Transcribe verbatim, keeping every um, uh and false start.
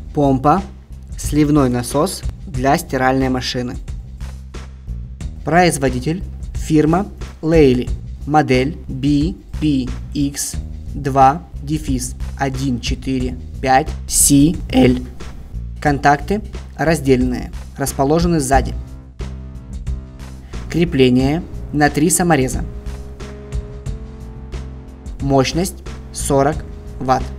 Помпа, сливной насос для стиральной машины. Производитель фирма Lely. Модель би пи икс два один четыре пять си эл. Контакты раздельные, расположены сзади. Крепление на три самореза. Мощность сорок ватт.